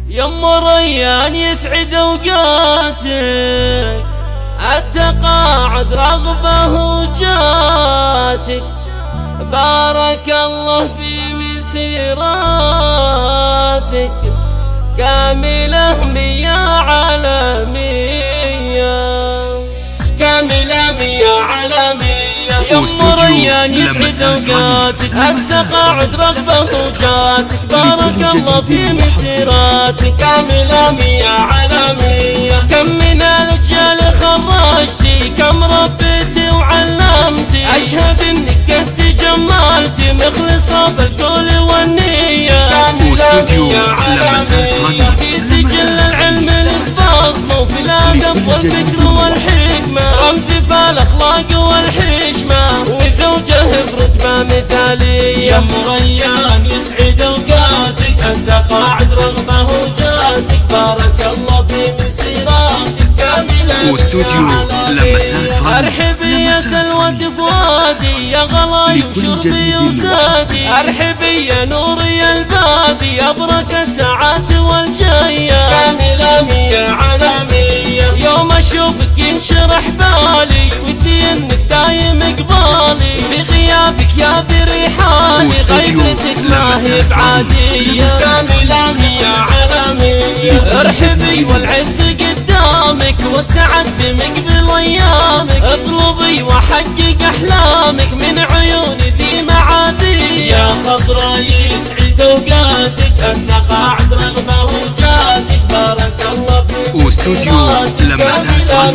يم ريان يسعد اوقاتك، التقاعد رغبه وجاتك، بارك الله في مسيراتك، كاملة مية عالمية، كاملة مية عالمية. يم ريان يسعد اوقاتك، التقاعد رغبه وجاتك، بارك الله في مسيراتك، كاملة مية عالمية. كم من الرجال خرجتي، كم ربيتي وعلمتي، اشهد انك قد تجملتي، مخلصة بالقول والنية، كاملة مية عالمية. في سجل العلم لك بصمة، وفي الادب والفكر والحكمة، رمز بالاخلاق والحشمة، وزوجه برتبة مثالية. يم ريان يسعد اوقاتك، التقاعد رغبه وجاتك، بارك الله في مسيراتك، كاملة واستوديو لمسات فن. ارحبي يا سلوى فؤادي، يا غلاي وشربي وزادي، ارحبي يا نوري البادي، ابرك الساعات والجاية، كاملة مية عالمية. يوم اشوفك ينشرح بالي، ودي انك دايم قبالي، في غيابك يا بريحاني، غيبتك ما هي بعادية، كاملة مية عالمية. ارحبي والعز قدامك، والسعد بمقبل ايامك، اطلبي واحقق احلامك، من عيوني ذي معادية. يا خضرا يسعد اوقاتك، التقاعد رغبه وجاتك، بارك الله فيك. واستوديو لمسات فن.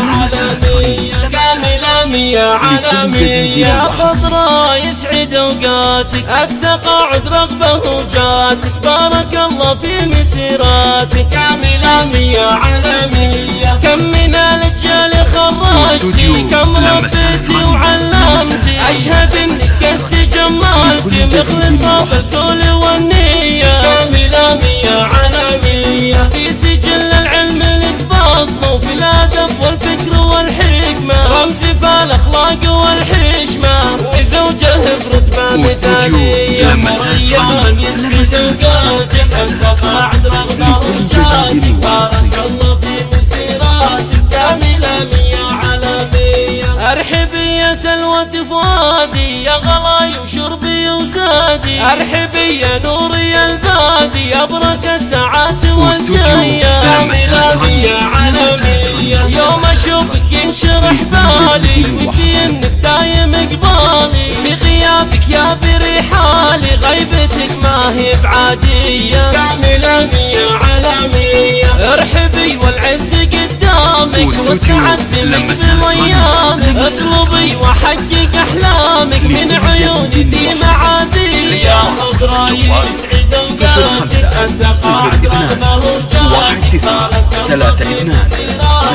كاملة مية عالمية. يا خضرا يسعد اوقاتك، التقاعد رغبه وجاتك، بارك الله في مسيراتك، كاملة مية عالمية. كم من الرجال خرجتي، كم ربيتي وعلمتي، اشهد انك قد تجملتي، مخلصة بالقول والنية، كاملة مية عالمية. في سجل العلم لك بصمة، وفي الادب والفكر والحكمة، رمز بالاخلاق والحشمة، وزوجه برتبة مثالية. يم ريان يسعد اوقاتك، التقاعد رغبه وجاتك، بارك الله في مسيراتك، كاملة مية عالمية. ارحبي يا سلوى فؤادي، يا غلاي وشربي وزادي، ارحبي يا نوري البادي، ابرك الساعات والجاية، كاملة مية عالمية. يوم اشوفك ينشرح بالي، ودي انك دايم قبالي، في غيابك يا بريحالي، غيبتك ما هي بعادية، كاملة مية عالمية. ارحبي والعز قدامك، والسعد بمقبل ايامك، اطلبي واحقق احلامك، من عيوني ذي معادية. يا خضرا يسعد اوقاتك، التقاعد رغبه وجاتك، بارك الله في مسيراتك،